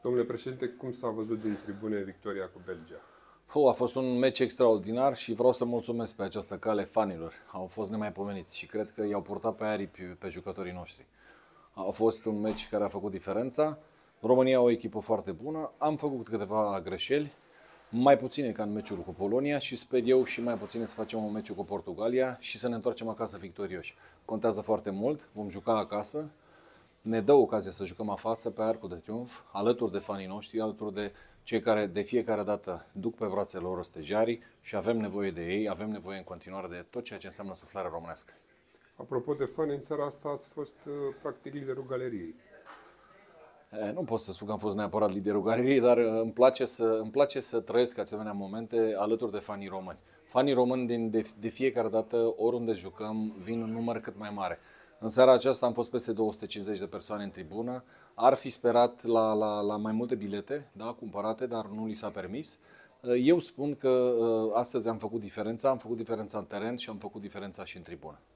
Domnule președinte, cum s-a văzut din tribune victoria cu Belgia? A fost un meci extraordinar și vreau să mulțumesc pe această cale fanilor. Au fost nemaipomeniți și cred că i-au purtat pe aripi pe jucătorii noștri. A fost un meci care a făcut diferența. România o echipă foarte bună. Am făcut câteva greșeli, mai puține ca în meciul cu Polonia și sper eu și mai puține să facem un meciul cu Portugalia și să ne întoarcem acasă victorioși. Contează foarte mult, vom juca acasă. Ne dă ocazia să jucăm afară pe Arcul de Triunf, alături de fanii noștri, alături de cei care de fiecare dată duc pe brațele lor stejarii și avem nevoie de ei, avem nevoie în continuare de tot ceea ce înseamnă suflarea românească. Apropo de fani, în seara asta ați fost practic liderul galeriei. Nu pot să spun că am fost neapărat liderul galeriei, dar îmi place să trăiesc asemenea momente alături de fanii români. Fanii români de fiecare dată, oriunde jucăm, vin în număr cât mai mare. În seara aceasta am fost peste 250 de persoane în tribună. Ar fi sperat la mai multe bilete, da, cumpărate, dar nu li s-a permis. Eu spun că astăzi am făcut diferența în teren și am făcut diferența și în tribună.